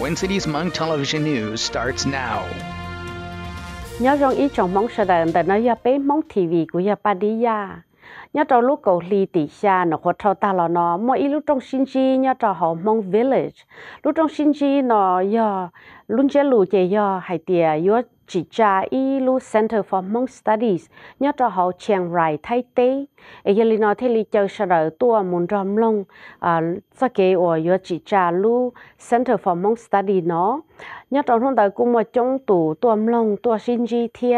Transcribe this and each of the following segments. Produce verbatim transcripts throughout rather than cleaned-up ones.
Twin Cities Hmong Television News starts now. Nhớ rằng ý trong mong sợ đàn tại nơi bé mong ti vi của nhà Padee Yang. Nhớ trong lúc cầu ly tỷ xa nó có thâu ta là nó mỗi ý lúc trong sinh chi nhớ trong họ Hmong village lúc trong sinh chi nó do luôn chế lù chế do hay tiề do chỉ cha ý lúc Center for Hmong Studies nhớ trong họ Chiang Thái Tây ấy giờ li nó thấy li chơi sợ đợi tua muốn rầm long à sau khi ở do chỉ cha lúc Center for Hmong Studies nó nhớ trong hôm tới cũng một trong tủ tuam long tua sinh chi thia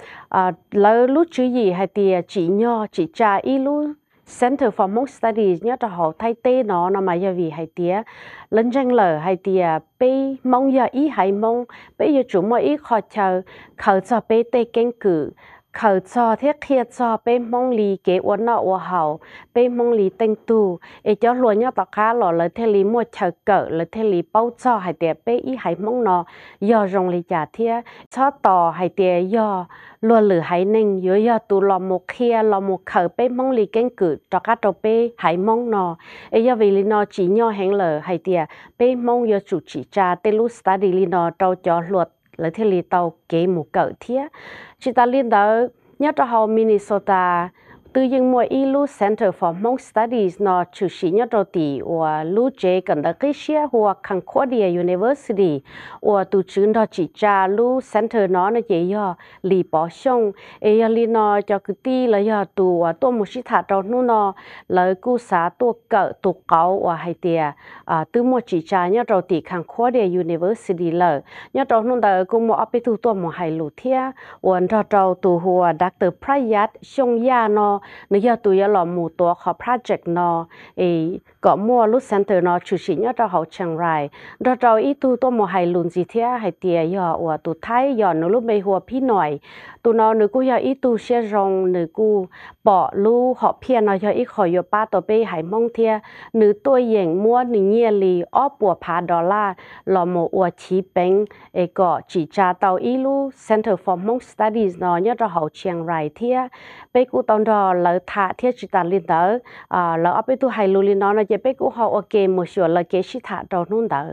à lỡ lúc chữ gì hay tiề chỉ nho chỉ cha ý lúc Center for Hmong Studies nhớ cho họ thay tê nó nó mà giờ vì hay tía lên tranh lờ hay tía bây mong giờ ý hay mong bây giờ chúng mà ý khó chờ khởi cho bây tê kinh cử khởi cho thiết kia cho bây mong lì kế uốn nọ uốn hậu bây mong lì tinh tu để cho luôn nhớ tao khá lọ lời thế lì mua chờ cỡ lời thế lì bao cho hay tía bây ý hay mong nó giờ rong lì trả thía cho tỏ hay tía giờ luôn lử hay nên giờ giờ tụ lọ một kia lọ một khởi bây mong lì kinh cử cho các đồ bây hay mong nó ấy giờ vì lì nó chỉ nhau hẹn lờ hay tía bây mong giờ chủ chỉ trả tê lu study lì nó trâu cho luật lời thế lì tàu kế một cỡ thía chỉ ta liên đó nhớ cho họ Minnesota từ những mỗi ilu Center for Hmong Studies nó chủ sĩ nhớ đầu tỷ và lu chế cần đã cái xia hoặc Concordia University và từ trường đó chỉ trả lu Center nó nó chỉ do lì bỏ xong ấy li nó cho cái ti là do tụ và tôi một sĩ thà đầu nó nó là cú xã tôi cỡ tôi cáu và hay tiề à từ một chỉ trả nhớ đầu tỷ Concordia University là nhớ đầu nó đã cũng một áp tu tôi một hai lũ thia và đầu đầu tụ hòa Doctor Prayat xong ya nó nếu giờ tụi giờ làm một tổ hợp project nó, ấy có mua lúc center nó chủ sĩ nhớ cho họ Chiang Rai, rồi rồi ít tụi tôi một hai lần gì thế hay tiề giờ, và tụi Thái giờ nó lúc bây giờ phi nổi, tụi nó nếu cứ giờ ít tụi sẽ rong nếu cứ bỏ lúc họ phi nó giờ ít khỏi giờ ba tụi bây hay mong thế, nếu tôi hiện mua nếu nhiều li ở bùa phá đô la, làm một và chỉ bên ấy có chỉ trả tàu ít lúc Center for Hmong Studies nó nhớ cho họ Chiang Rai thế, bây cứ tao đó lỡ thả thiết chỉ ta liên đó à lỡ áp tu hay luôn nó nó chỉ biết cũng họ ok một số lỡ kế chỉ thả đầu nôn đó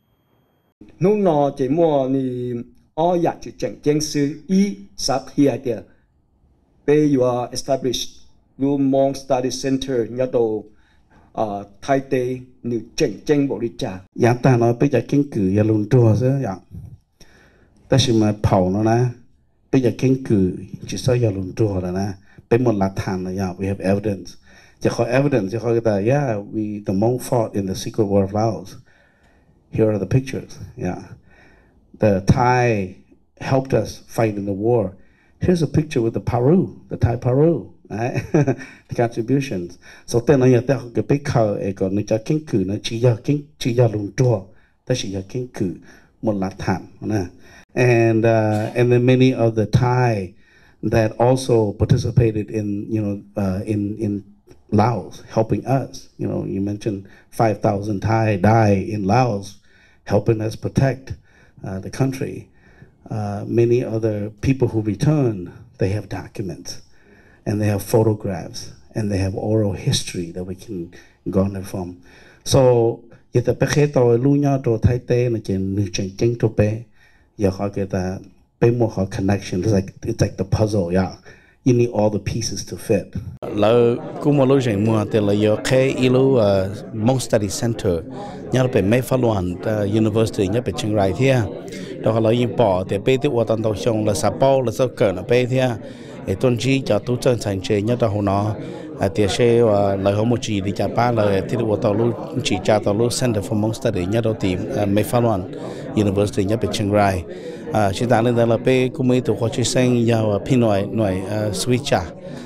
nôn nó chỉ mua ni ở nhà chỉ chẳng chẳng sư y sát here there bây giờ established you Hmong Study Center nhớ đồ à Thái Tây ni chẳng chẳng bộ đi trả dạng ta nói bây giờ kinh cử giờ luôn trùa chứ dạng ta chỉ mà phẩu nó nè bây giờ kinh cử chỉ sao giờ luôn trùa là nèเป็นหมดหลักฐานเลย yeah we have evidence จะขอ evidence จะขอแต่ yeah we the Hmong fought in the secret war of Laos here are the pictures yeah the Thai helped us fight in the war here's a picture with the Paru the Thai Paru right the contributions so แต่เราอยากแต่ก็ไปเข้าเอกนึกจะกิ้งคือนะชี้ยากิ้งชี้ยาลงตัวแต่ชี้ยากิ้งคือหมดหลักฐานนะ and uh, and then many of the Thai that also participated in, you know, uh, in in Laos, helping us. You know, you mentioned five thousand Thai die in Laos, helping us protect uh, the country. Uh, many other people who return, they have documents, and they have photographs, and they have oral history that we can garner from. So, if the pekheto lunya to Thai te na chen nu chen chen to pe, ya ha ke ta. Pay more connection. It's like it's like the puzzle. Yeah, you need all the pieces to fit. Là cũng một lúc chuyện mua thì là do cái ilu Hmong Study Center nhớ về mấy phát luận University nhớ về Chiang Rai thia. Đó là những bỏ thì bây giờ toàn đầu xong là sắp bao là sao cỡ nó bây thia. Để tuân chỉ cho tu chân thành chế nhớ đó nó thì sẽ là không một chỉ đi trả ba là thì được tàu lu chỉ trả tàu lu Center for Hmong Study nhớ đầu tìm mấy phát luận University nhớ về Chiang Rai. À, chỉ ta lên đó là pe cũng mấy tụ khoa chuyên sinh vào pin nội nội switcha,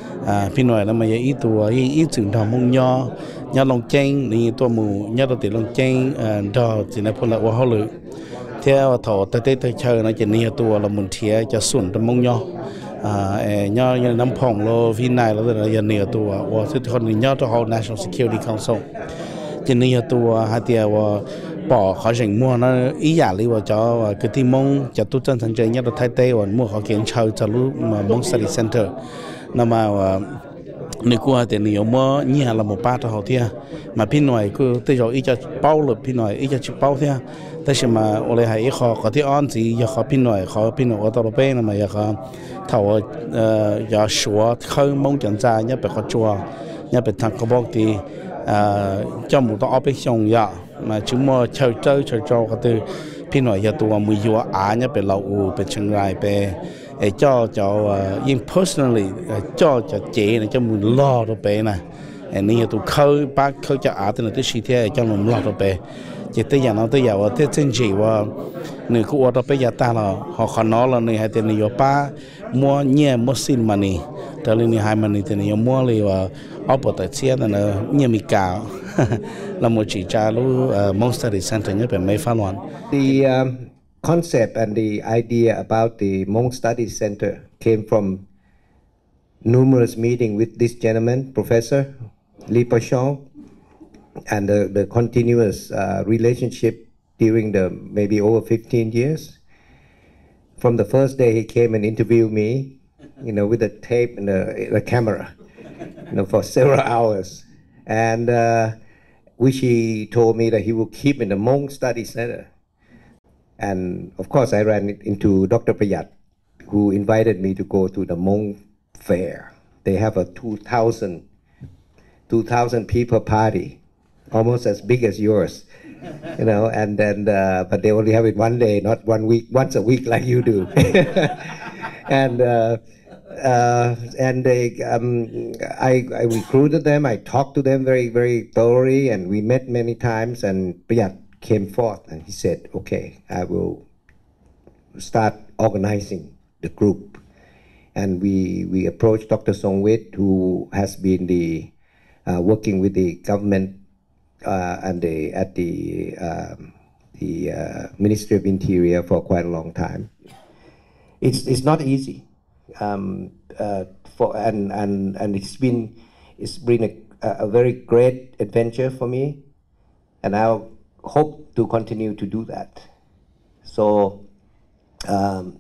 à pin nội là mà ít tụ ít chừng thằng mông nho, nho lông chanh,นี่ตัวหมูนอตัวติลงchanh,ดอสินะพลว่าเขาเลยเที่ยวถอดเตะเตะเชิญนะจะนี่ตัวละมุนเทียจะส่วนตัวมงนออ่าเอ๋นอน้ำพองโลวินัยแล้วแต่จะนี่ตัวว่าสุดคนนี่นอตัวเขา National Security Council จะนี่ตัวหาเตียว่าbỏ họ rình mua nó ý giả lý vào cho cái team mong cho tu chân thành chơi nhất là Thái Tây và mua họ kiện chơi cho lúc mà Hmong Study Center nó mà nếu qua thì nhiều mua nhà là một ba thằng thia mà pin nói cứ tới rồi ít cho bao rồi pin nói ít cho chịu bao thiaแต่是嘛我哋係學嗰啲案子又學邊來學邊來我到到邊嘛又學頭誒又說佢蒙緊在一邊個做一邊ทาง個บอก啲誒將冇到我邊上呀嘛只麼chơi chơi chơi chơi cái từ邊來又ตัวมือยัวอ่าน一邊เราอูเป็นเชียงรายเป็นไอ้เจ้าเจ้ายิ่ง personally เจ้าจะเจ๋เนี่ยเจ้ามือล่อตัวไปนะไอ้นี่ตัวเขาป้าเขาจะอ่านตัวที่ชีเทียเจ้าหนุ่มล่อตัวไปchỉ tới giờ nó tới giờ và tới chân chỉ và người cụ ở đó bây giờ ta là họ khó nói là người hai tiền người ba mua nhẹ mua xin mà nè trở lên người hai mà nè tiền người mua li và ở bộ tài xế là nó nhẹ mi cao là một chỉ trả lu Hmong Study Center nhất bên mấy phát luận. The um, concept and the idea about the Hmong Study Center came from numerous meetings with this gentleman, Professor Lee Pashong. And the, the continuous uh, relationship during the maybe over fifteen years. From the first day he came and interviewed me, you know, with the tape and the, the camera, you know, for several hours. And uh, which he told me that he will keep in the Hmong Study Center. And of course I ran into Doctor Payat, who invited me to go to the Hmong fair. They have a two thousand people party. Almost as big as yours, you know, and then, uh, but they only have it one day, not one week, once a week like you do. and uh, uh, and they, um, I, I recruited them, I talked to them very, very thoroughly, and we met many times, and Payat came forth, and he said, okay, I will start organizing the group. And we, we approached Doctor Songwit, who has been the, uh, working with the government Uh, and the, at the, um, the uh, Ministry of Interior for quite a long time. It's, it's not easy, um, uh, for, and, and, and it's been, it's been a, a very great adventure for me, and I hope to continue to do that. So um,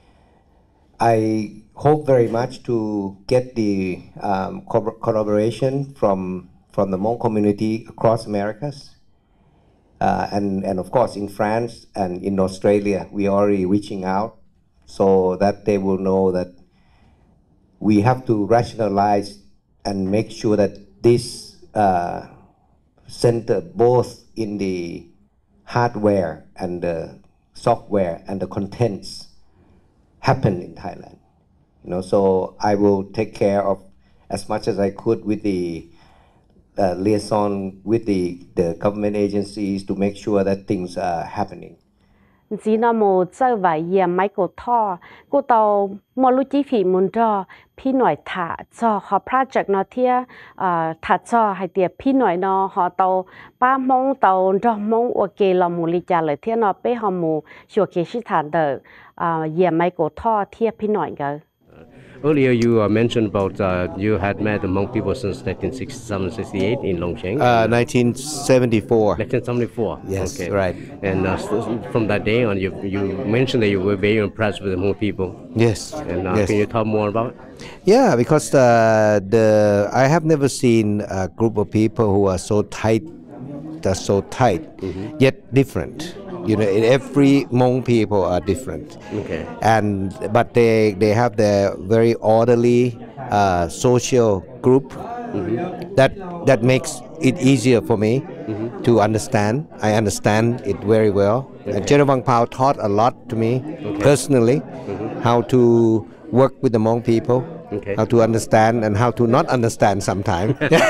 I hope very much to get the um, co collaboration from from the Hmong community across Americas. Uh, and, and of course in France and in Australia, we are already reaching out so that they will know that we have to rationalize and make sure that this uh, center, both in the hardware and the software and the contents, happen in Thailand. You know, so I will take care of as much as I could with the Uh, liaison with the, the government agencies to make sure that things are happening. Chỉ nó một giờ vài giờ mấy cô thọ, cô tàu mua lúc chi phí muốn choพี่หน่อยthả cho họ project nó thia thả cho hay tiệpพี่หน่อยnó họ tàu ba mong tàu cho mong ok là một lý trả lời thia nó bé họ một chỗ kia sĩ thả đỡ giờ mấy cô thọ thiaพี่หน่อยcái. Earlier, you uh, mentioned about uh, you had met the Hmong people since nineteen sixty-seven sixty-eight in Longcheng. Uh, nineteen seventy-four. nineteen seventy-four. Yes, okay. right. And uh, from that day on, you you mentioned that you were very impressed with the Hmong people. Yes. And uh, yes. Can you talk more about it? Yeah, because uh, the I have never seen a group of people who are so tight, that's so tight, mm-hmm. yet different. You know, every Hmong people are different. Okay. And but they they have their very orderly uh, social group mm-hmm. that that makes it easier for me mm-hmm. to understand. I understand it very well. Okay. And General Wang Pao taught a lot to me okay. personally mm-hmm. how to work with the Hmong people. Okay. How to understand and how to not understand sometimes,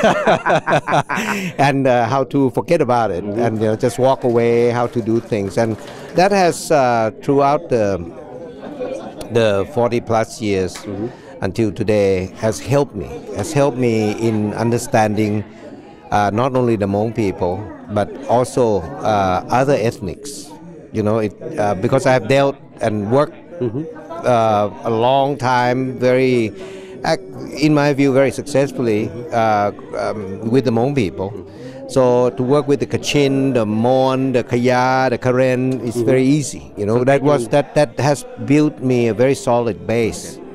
and uh, how to forget about it mm-hmm. and you know, just walk away. How to do things, and that has uh, throughout the the forty plus years mm-hmm. until today has helped me. Has helped me in understanding uh, not only the Hmong people but also uh, other ethnics. You know, it uh, because I have dealt and worked. Mm-hmm. Uh, a long time, very, in my view, very successfully uh, um, with the Hmong people. So to work with the Kachin, the Mon, the Kaya, the Karen is mm-hmm. very easy. You know, that was that that has built me a very solid base.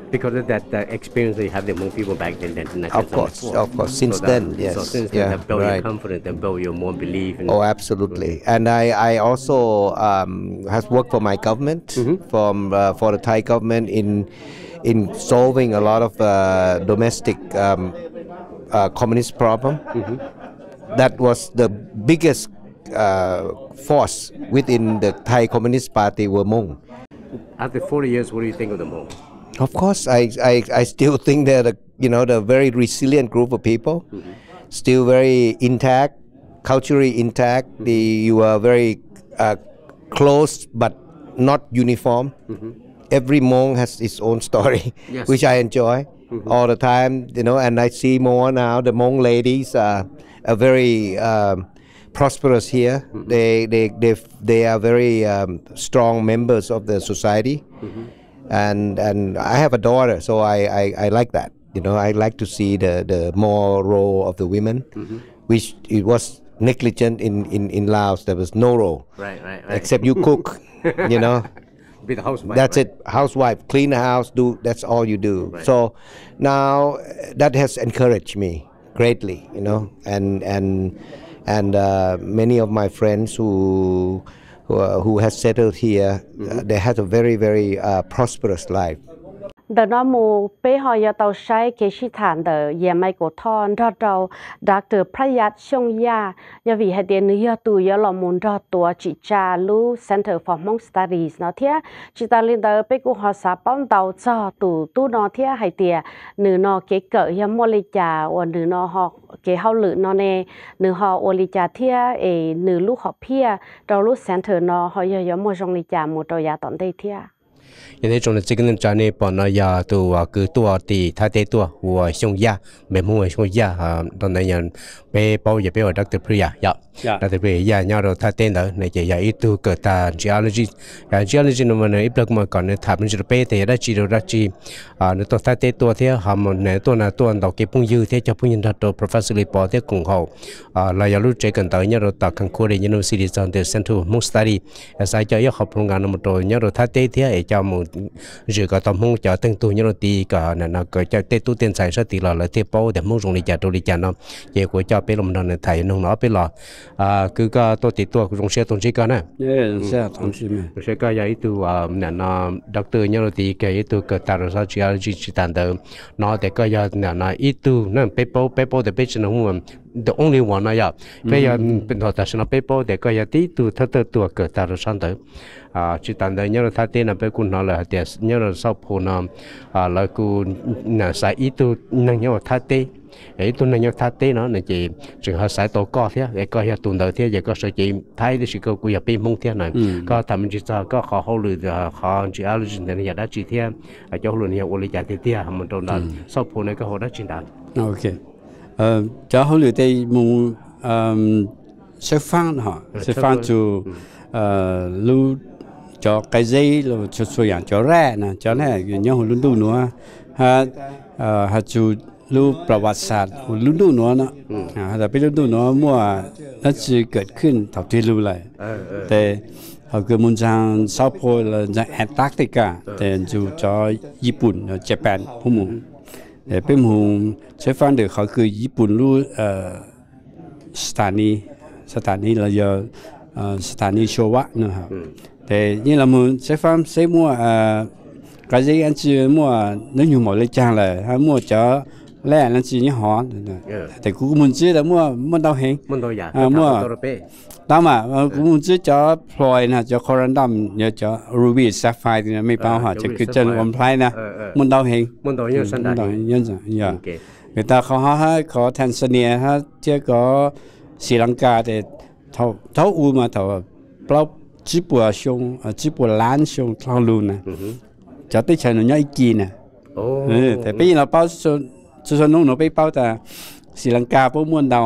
Because of that uh, experience that you have the Hmong people back then, then in Of course, nineteen seventy-four. of course. Since so then, that, yes. So since yeah, then, that built right. your confidence, that built your more belief. In Oh, absolutely. And I, I also um, has worked for my government, mm-hmm. from uh, for the Thai government in in solving a lot of uh, domestic um, uh, communist problem. Mm-hmm. That was the biggest uh, force within the Thai Communist Party were Hmong. After forty years, what do you think of the Hmong? Of course, I, I, I still think they're the, you know, the very resilient group of people, mm-hmm. still very intact, culturally intact. Mm-hmm. The, you are very uh, close but not uniform. Mm-hmm. Every Hmong has its own story, yes. which I enjoy mm-hmm. all the time, you know, and I see more now. The Hmong ladies are, are very um, prosperous here. Mm-hmm. They, they, they, they are very um, strong members of the society. Mm-hmm. And and I have a daughter, so I, I, I like that. You know, I like to see the, the more role of the women, mm-hmm. which it was negligent in, in, in Laos. There was no role, right, right, right. except you cook. You know, be the housewife. That's right? it. Housewife, clean the house. Do that's all you do. Right. So now that has encouraged me greatly. You know, and and and uh, many of my friends who. Who, uh, who has settled here, mm-hmm. uh, they had a very, very uh, prosperous life. Đợt nó mù bé họ ya tàu sai kế sĩ thản đờ ya mai cổ thon ra đầu doctor Prayat Song ya ya vì hai tiền nữa tụi ya làm muốn ra tua chỉ cha lu Center for Hmong Studies nó thế chỉ ta lên đờ bé của họ xã bóng tàu cho tụ tụ nó thế hai tiền nữ nó kế cỡ ya mua lấy trà và nữ nó họ kế hậu lự nó nè nữ họ ô lấy trà thế ê nữ lúc họ pia đầu lúc Center nó họ ya ya mua trong lấy trà một đầu ya tận đây thế. 因为种的这个人家呢，把那呀都啊个多的，他得多我胸压，没么胸压啊，当然人被包也被我 doctor Priya 呀， doctor Priya 呀，然后他得的那些呀一都个他 geology， 啊 geology 那么呢，一不嘛讲呢，他们就是被的那知道那知啊，那多他得多的，他们呢多那多到给朋友的，就朋友他都 professor 里包的共好啊，来要路这个到然后到看过的 university 上的 center Hmong study， 啊，在叫要好朋友那么多，然后他得的也叫么。 rồi có tầm hông cho từng tu như là tí cả là nó có cho tết tu tiền sai sát tí là là tiếp bao để mong dùng đi trả đồ đi trả nó về của cho bé làm nó này thầy nó nó bé là à cứ có tôi tí tu dùng xe tôn chỉ cả nè xe tôn chỉ mà xe cả vậy tu à nè nó doctor như là tí cái tu cái ta ra chỉ là chỉ chỉ tàn đỡ nó để cái giờ nè nó ít tu nó bé bao bé bao để bé cho nó không the only one này à bây giờ bên họ ta sẽ nó bé bao để cái giờ tí tu thất thất tu cái ta ra sang đỡ à chỉ tàn đời nhớ là thay tên là bé cũng nói là để nhớ là sau phù nó à là cũng là sai ít tu năng nhớ là thay tên ấy tu năng nhớ thay tên nó là chỉ trường hợp sai tổ co thế để coi tuần đầu thế giờ có sự chỉ thay thì sự câu quy hợp bên mông thế này có thầm chỉ cho có khó hậu lử khó chỉ alo chỉ này giờ đã chỉ thế ở chỗ luôn nhiều ổn định thì thế mình trong đó sau phù này có họ đã chỉ đạt ok ờ cho hậu lử đây mông sẽ phán họ sẽ phán cho lưu cho cái dây là cho số dạng cho ra nè cho này nhau hồi luôn đủ nữa ha ha chú lưu ประวัติศาสตร์hồi luôn đủ nữa nó àแต่เป็นluôn đủ nữa mua nó chỉ เกิดขึ้นเท่าที่รู้เลยแต่เขาคือมุ่งทางเซาท์โพลจากแอนตาร์กติกาแต่อยู่choญี่ปุ่นญี่ปุ่นผู้มุ่งแต่เป็นมุ่งใช้ฟังเดี๋ยวเขาคือญี่ปุ่นรู้สถานีสถานีเราจะสถานีโชวะนะครับแต่นี่เราmuốn sẽ phán sẽ mua cái gì anh chị mua nếu như một lấy trang là hay mua cho lẽ anh chị như họ thì cũng muốn chứ là mua mua đâu hết mua đâu mà cũng muốn chứ cho Floyd nè cho Correspondents nhớ cho Ruby Sapphire thì mấy bao họ chỉ cứ chân on play nè muốn đâu hết muốn đâu như sẵn đâu như vậy người ta có họ có Tanzania ha chứ có Sri Lanka thì thâu thâu u mà thâu bao chỉ bùa sông, chỉ bùa lan sông thao luôn nè, cho tới chừng nó nhảy kỳ nè, thì bây giờ nó bao số số nông nó bây bao ta Sri Lanka bao muôn đầu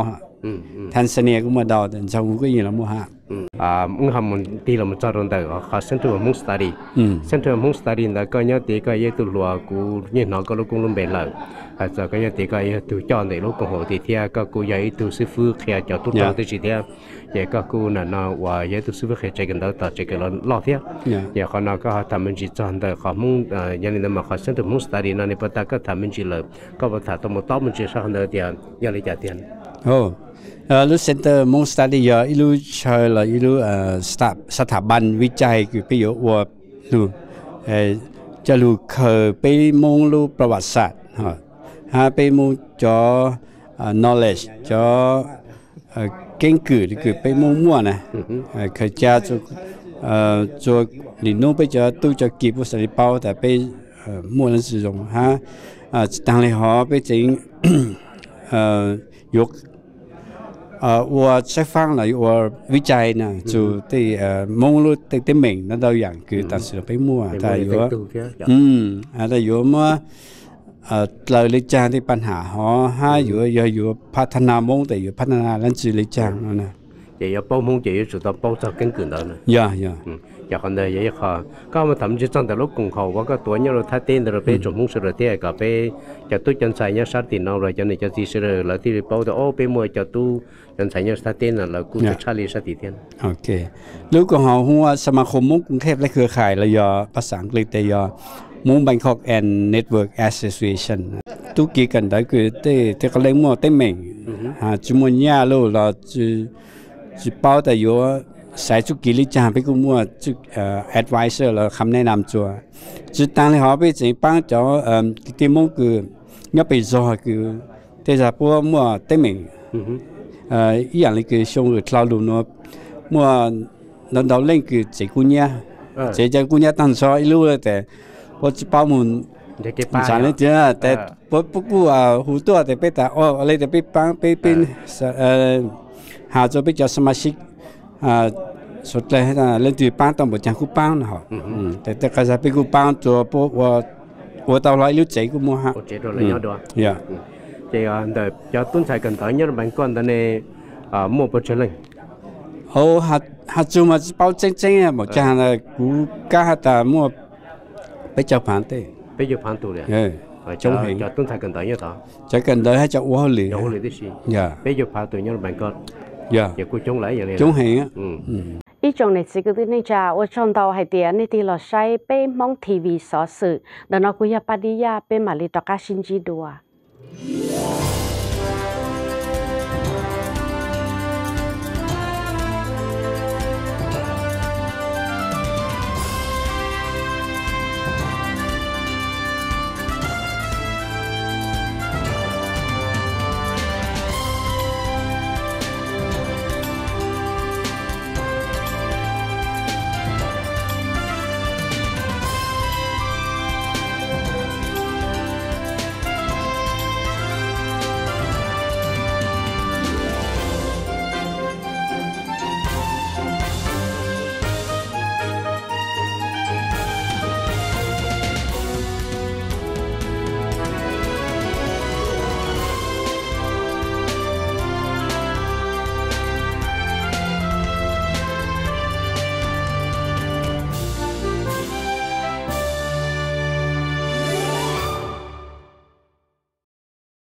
Tanzania cũng mà đào đến trong cái gì là mua hàng à muốn học một tí là một trò đồng đời họ center of Hmong study center of Hmong study là coi nhớ tí coi nhớ từ lúa của như nó có lúc cũng luôn bền lợi à giờ coi nhớ tí coi nhớ từ chọn để lúc công hội thì theo các cô dạy từ sư phụ khi cho tôi cho tôi chỉ theo vậy các cô là nó và dạy từ sư phụ khi chạy gần đó ta chạy gần đó lo theo vậy họ nó có thằng mình chỉ chọn đời họ muốn như này mà họ center of Hmong study nó này bắt ta có thằng mình chỉ là có bắt thằng tôi một tóc mình chỉ sao nữa thì giờ lấy trả tiền. Oh. Uh, ลูก center Hmong study ยาอีลูใช่ละอีลูเอ่อสถาสถาบันวิจัยคือไปอยู่ว่าลูเอ่อจะลูเคยไปมองลูประวัติศาสตร์ฮะฮะไปมองจอ knowledge จอเก่งกือคือไปมองมั่วนะเคยจะจะเอ่อจะลิโนไปจะตู้จะกีบสริปเอาแต่ไปมั่วนั่นสิรงฮะอ่าต่างเลยหอไปจริงเอ่อยก呃，我采访了我วิจัยนะ就对呃蒙路对对名那都样个，但是被มั่วแต่有อืมแต่有嘛呃เราเลยจางที่ปัญหาฮะฮะอยู่อยู่อยู่พัฒนามงแต่อยู่พัฒนาแล้วจือเลยจางนั่นนะ也要包蒙，也要做到包着根根的呢。 呀呀， 嗯，然后呢，也要好，刚我他们就长得老公好，我个多年了，他点的了，被做蒙事了，点个被就都人才呢，啥电脑了，就那就第时了，了第包的哦，被么就都人才呢，啥电了，了，估计差里啥地点。 โอเคลูกของเราหัวสมาคมมุกกรุงเทพและเครือข่ายระยอภาษาอังกฤษแต่ยอมุง Bangkok and Network Association ตุกี้กันได้คือเต้เต้ก็เล่นมั่วเต้เหม่งฮะจุมวนยาลูกเราจืจุเป้าแต่อยู่สายจุกิลิจาไปกูมั่วจุเอ่อ advisor เราคำแนะนำจัวจุตั้งเลยเขาไปจีปังจ่อเอ่อที่มุงคือเงาไปจ่อคือแต่จะพวกมั่วเต้เหม่งเอ่ออีอย่างนี้คือช่วงคลาวลูนัวมั่วนั่นเราเล่นคือเจ้ากุญยาเจ้ากุญยาตั้งซ้อยรู้เลยแต่พอจะป้ามุนสารเลยเจ้าแต่พอพวกกูอ่ะหูตัวแต่ไปแต่อ๋ออะไรแต่ไปปังไปเป็นเอ่อหาจะไปจัดสมาชิกอ่าสุดเลยนะเล่นตีปังต้องบอกจังกูปังนะฮะแต่แต่ก็จะไปกูปังตัวพวกว่าว่าตอนไรรู้ใจกูมั่วฮะเจ้าตัวเลยยอดด้วยย่าเจ้าเดี๋ยวจะต้นสายกันต่อเนี่ยบางคนตอนนี้อ่ามั่วไปเฉลยโอ้ฮัดฮัดจูมาเป้าเจ๊งๆอ่ะบอกจังเลยกูกล้าแต่มั่วไปจับผ่านเต้ไปจับผ่านตัวเลยเออจงเห็นจะต้นสายกันต่อเนี่ยต่อจะกันได้ให้จะอ้วนเลยอ้วนเลยดิสิย่าไปจับผ่านตัวเนี่ยบางคนย่าอย่ากูจงไหลอย่างนี้จงเห็นอ่ะอีจงในสิ่งที่นี่จ้าว่าชนเราให้เดียนี่ที่เราใช้เป็นมองทีวีสอสื่อเดี๋ยวเราคุยกับปาดิยาเป็นมาลิตอกาชินจีดัว